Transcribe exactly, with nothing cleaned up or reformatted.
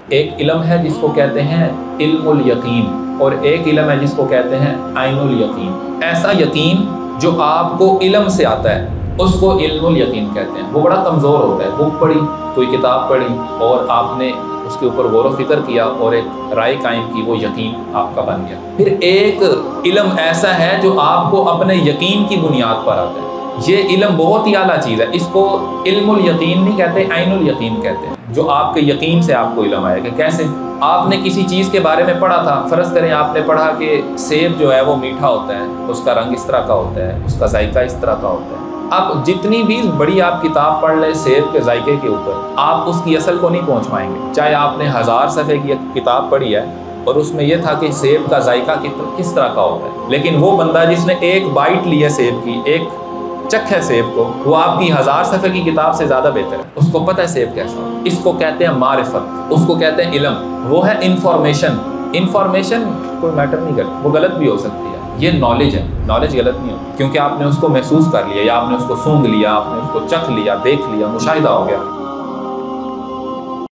एक इल्म है जिसको कहते हैं इल्मुल यकीन और एक इल्म है जिसको कहते हैं आइनुल यकीन। ऐसा यकीन जो आपको इल्म से आता है उसको इल्मुल यकीन कहते हैं। वो बड़ा कमज़ोर होता है। बुक पढ़ी, कोई किताब पढ़ी और आपने उसके ऊपर गौर व फिक्र किया और एक राय कायम की, वो यकीन आपका बन गया। फिर एक इल्म ऐसा है जो आपको अपने यकीन की बुनियाद पर आता है। ये इल्म बहुत ही आला चीज़ है। इसको इल्मुल यकीन नहीं कहते, आइनुल यकीन कहते हैं। जो आपके यकीन से आपको इल्म आएगा। कैसे? आपने किसी चीज़ के बारे में पढ़ा था। फ़र्ज़ करें आपने पढ़ा कि सेब जो है वो मीठा होता है, उसका रंग इस तरह का होता है, उसका जायका इस तरह का होता है। अब जितनी भी बड़ी आप किताब पढ़ लें सेब के जायके के ऊपर, आप उसकी असल को नहीं पहुंच पाएंगे। चाहे आपने हज़ार सफ़े की किताब पढ़ी है और उसमें यह था कि सेब का जायका किस तरह का होता है, लेकिन वो बंदा जिसने एक बाइट ली है सेब की, एक चख है सेब को, वो आपकी हज़ार सफ़े की किताब से ज़्यादा बेहतर है। उसको पता है सेब कैसा हो। इसको कहते हैं मारिफत, उसको कहते हैं इल्म। वो है इंफॉर्मेशन। इंफॉर्मेशन कोई मैटर नहीं करती, वो गलत भी हो सकती है। ये नॉलेज है। नॉलेज गलत नहीं होती क्योंकि आपने उसको महसूस कर लिया या आपने उसको सूंघ लिया, आपने उसको चख लिया, देख लिया, मुशाहिदा हो गया।